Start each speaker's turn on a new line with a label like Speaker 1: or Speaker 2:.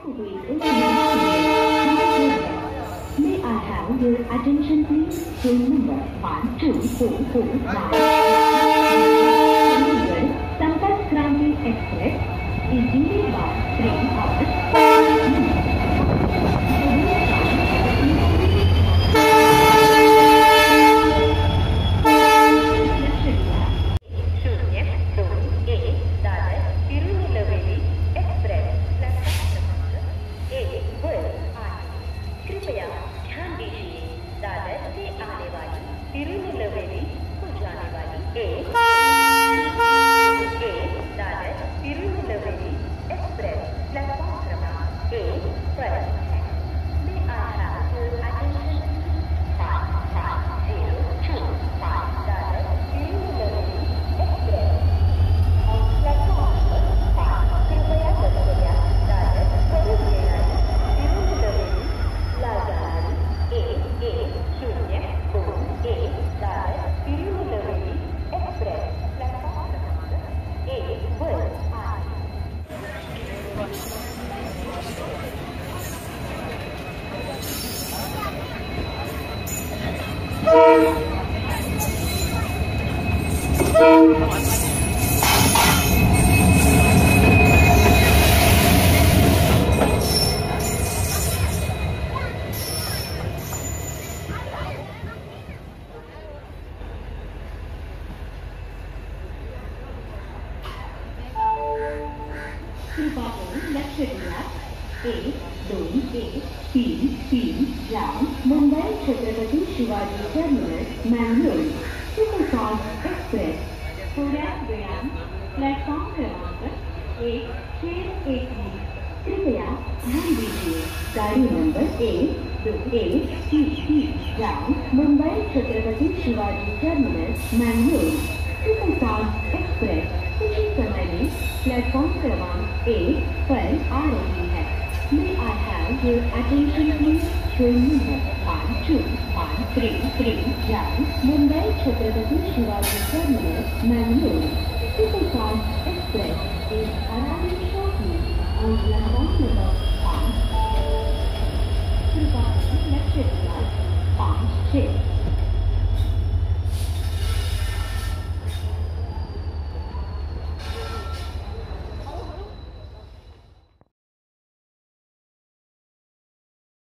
Speaker 1: May I have your attention please? Train number 12449. Sampark Kranti Express is delayed by 3 hours 5 minutes.
Speaker 2: Tirunelveli को जाने वाली Tirunelveli express platform क्रमांक 1 पर है। May I have your attention? 5502 Tirunelveli express on platform number 5 कृपया दर्शया करून येणारी तिरुनेलवेली ला जाणारी तिरुनेलवेली एक्सप्रेस प्लेटफॉर्म क्रमांक 1 वर आहे।
Speaker 1: कृपया लक्ष द्या 1, 2, 1, 3, 3 राम Mumbai Chhatrapati Shivaji terminus Mangalore superfast express थोड्या वेळात प्लेटफॉर्म क्रमांक 1 6 1 कृपया ध्यान दीजिए गाड़ी नंबर 1, 2, 1, 3, 3 राम Mumbai Chhatrapati Shivaji terminus Mangalore superfast express कुछ ही समय में प्लेटफॉर्म क्रमांक 1 पर आ रही है। May I have your attention please? Train number 12133 राम Mumbai Chhatrapati Shivaji terminus Mangalore superfast express is